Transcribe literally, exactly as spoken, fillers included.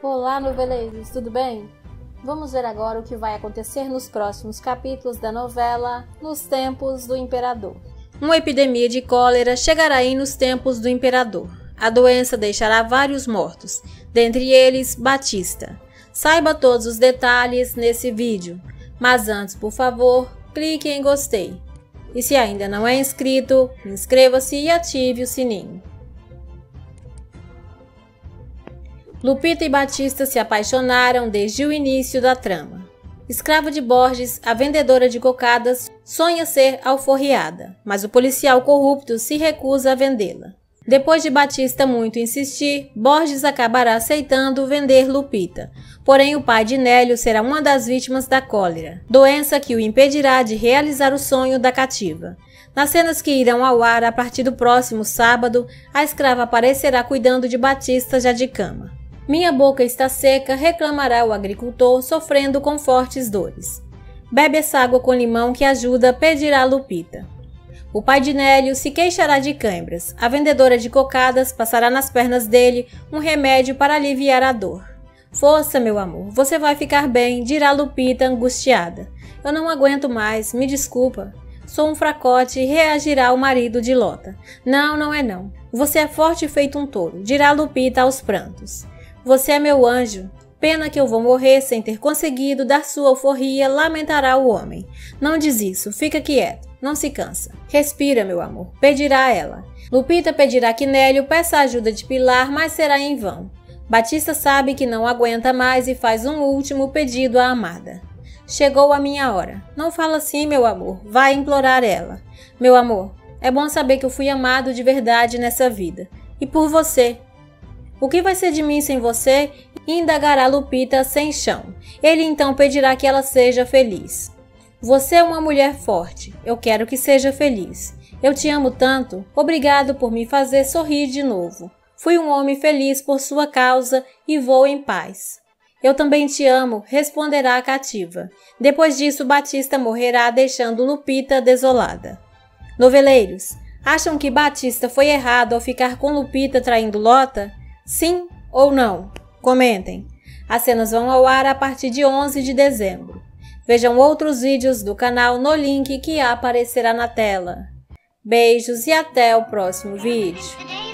Olá, noveleiros, tudo bem? Vamos ver agora o que vai acontecer nos próximos capítulos da novela Nos Tempos do Imperador. Uma epidemia de cólera chegará aí nos tempos do Imperador. A doença deixará vários mortos, dentre eles Batista. Saiba todos os detalhes nesse vídeo, mas antes, por favor, clique em gostei. E se ainda não é inscrito, inscreva-se e ative o sininho. Lupita e Batista se apaixonaram desde o início da trama. Escrava de Borges, a vendedora de cocadas sonha ser alforriada, mas o policial corrupto se recusa a vendê-la. Depois de Batista muito insistir, Borges acabará aceitando vender Lupita, porém o pai de Nélio será uma das vítimas da cólera, doença que o impedirá de realizar o sonho da cativa. Nas cenas que irão ao ar a partir do próximo sábado, a escrava aparecerá cuidando de Batista já de cama. Minha boca está seca, reclamará o agricultor, sofrendo com fortes dores. Bebe essa água com limão que ajuda, pedirá Lupita. O pai de Nélio se queixará de câimbras. A vendedora de cocadas passará nas pernas dele um remédio para aliviar a dor. Força, meu amor, você vai ficar bem, dirá Lupita angustiada. Eu não aguento mais, me desculpa. Sou um fracote, reagirá o marido de Lota. Não, não é não. Você é forte feito um touro, dirá Lupita aos prantos. Você é meu anjo. Pena que eu vou morrer sem ter conseguido dar sua alforria, lamentará o homem. Não diz isso, fica quieto, não se cansa. Respira, meu amor, pedirá ela. Lupita pedirá que Nélio peça a ajuda de Pilar, mas será em vão. Batista sabe que não aguenta mais e faz um último pedido à amada. Chegou a minha hora. Não fala assim, meu amor, vai implorar ela. Meu amor, é bom saber que eu fui amado de verdade nessa vida. E por você. O que vai ser de mim sem você? Indagará Lupita sem chão. Ele então pedirá que ela seja feliz. Você é uma mulher forte. Eu quero que seja feliz. Eu te amo tanto. Obrigado por me fazer sorrir de novo. Fui um homem feliz por sua causa e vou em paz. Eu também te amo, responderá a cativa. Depois disso, Batista morrerá, deixando Lupita desolada. Noveleiros, acham que Batista foi errado ao ficar com Lupita traindo Lota? Sim ou não? Comentem. As cenas vão ao ar a partir de onze de dezembro. Vejam outros vídeos do canal no link que aparecerá na tela. Beijos e até o próximo vídeo.